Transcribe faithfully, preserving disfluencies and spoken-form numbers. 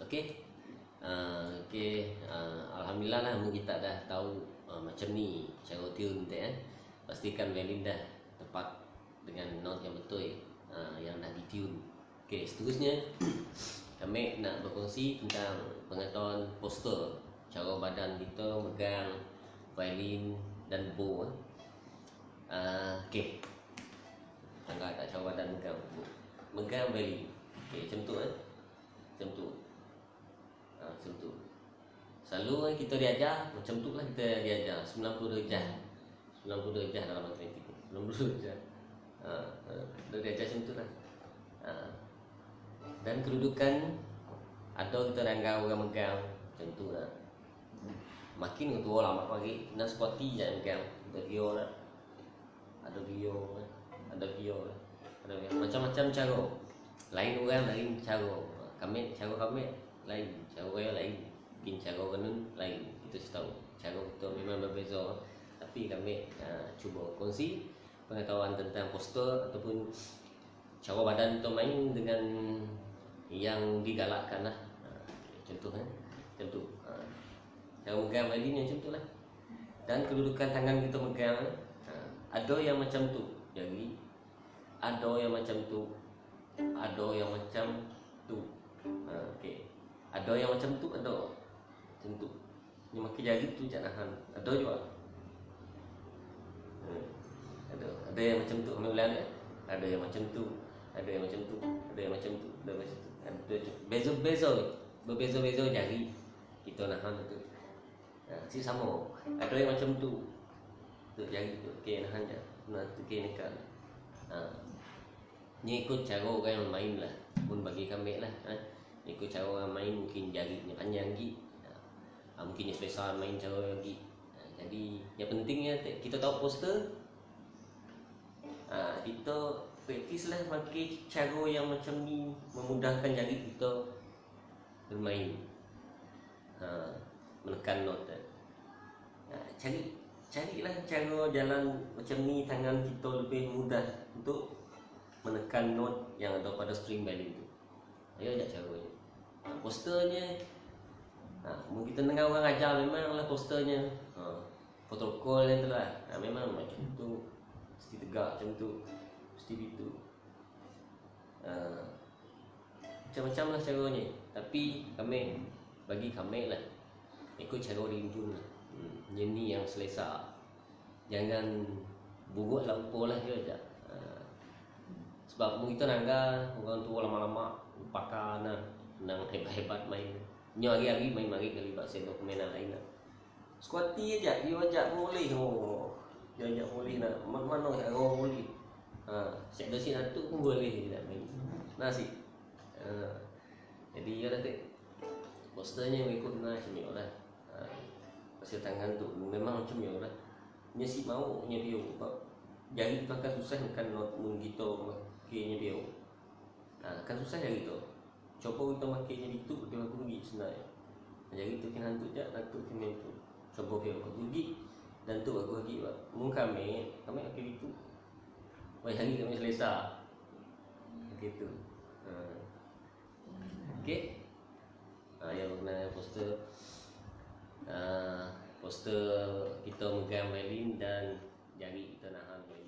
Okey. Uh, Okey, uh, alhamdulillah lah kita dah tahu uh, macam ni cara tune tu eh. Pastikan violin dah tepat dengan note yang betul uh, yang dah ditune. Okey, seterusnya kami nak berkongsi tentang pengetahuan postur, cara badan kita megang violin dan bow. Uh, Okey. Tangga tak cara badan megang megang violin. Okey, macam tu eh. Macam tu. Ha, macam tu. Selalu kan kita diajar macam tu lah, kita diajar sembilan puluh darjah. sembilan puluh darjah dalam matematik. sembilan puluh darjah. Ha, ha, kita diajar macam tu lah. Ha. Dan kedudukan atau kita rangka orang megang macam tu lah. Makin tua lama lagi nak seperti je megang. Ada bio lah. Ada bio lah. Ada bio lah. Ada bio. Macam-macam cara. Lain orang lain cara. Kami cara kami lain, cara orang lain, mungkin cara orang lain. Kita tahu cara kita memang berbeza, tapi kami uh, cuba kongsi pengetahuan tentang postur ataupun cara badan kita main dengan yang digalakkan lah. Uh, contoh kan, macam tu. Uh, cara megang violin macam tu lah. Dan kedudukan tangan kita megang, uh, ada yang macam tu, jadi ada yang macam tu, ada yang macam tu. Ha, okey. Ada yang macam tu, ada macam tu. Ni makin jari tu jak nahan. Ada juga. Ha, ada. Ada yang macam tu. Kami ulang eh. Ada yang macam tu. Ada yang macam tu. Ada yang macam tu. Ada macam tu. Ada beza-beza. Berbeza-beza jari kita nahan tu. Ha, si sama. Ada yang macam tu. Tu jari tu. Okey, nahan je. Nah, tu okey nekan. Ha. Ni ikut cara orang main lah. Pun bagi kami lah. Ha. Ikut cara orang main mungkin jarinya panjang lagi. Ha, mungkin yang selesa main cara lagi. Ha, jadi yang pentingnya kita tahu postur. Ha, kita praktis lah pakai cara yang macam ni, memudahkan jari kita bermain. Ha, menekan note. Ha, cari carilah cara jalan macam ni, tangan kita lebih mudah untuk menekan note yang ada pada string violin tu. Ayo ajak caranya. Ha, posternya, ha, mungkin kita dengar orang ajar memanglah posternya. Ha, protokol yang tu lah. Ha, memang macam tu, mesti tegak macam tu, mesti gitu. Ha, macam-macam lah caranya. Tapi kami, bagi kami lah, ikut cara rindu lah. Hmm, yang ni yang selesa. Jangan buruk lampau lah je ajak. Sebab mungkin kita nangga orang tua lama-lama lupakan lah, nang hebat-hebat main. Nyo hari-hari main mari kali bak sendok permainan lain lah. Squatty aja, dia ajak boleh. Oh. Dia ajak boleh nak mana ya orang boleh. Ha, siap dosi satu pun boleh dia main. Nasi. Ha. Jadi ya dah tek. Posternya ikut nah macam ni lah. Ha. Pasal tangan tu memang macam ni lah. Nya si mau nya dia jari pakai susah kan not mun gitu makainya dia. Ha, kan susah jari tu. Coba kita makainya itu dia aku pergi sebenarnya. Jari tu kena hantu je, hantu kena tu. Coba dia aku pergi dan tu aku pergi buat. Mun kami, kami pakai itu. Wah hari kami selesa. Begitu. Ha. Okey. Ha, yang kena poster uh, poster kita megang violin dan jari kita nahan violin.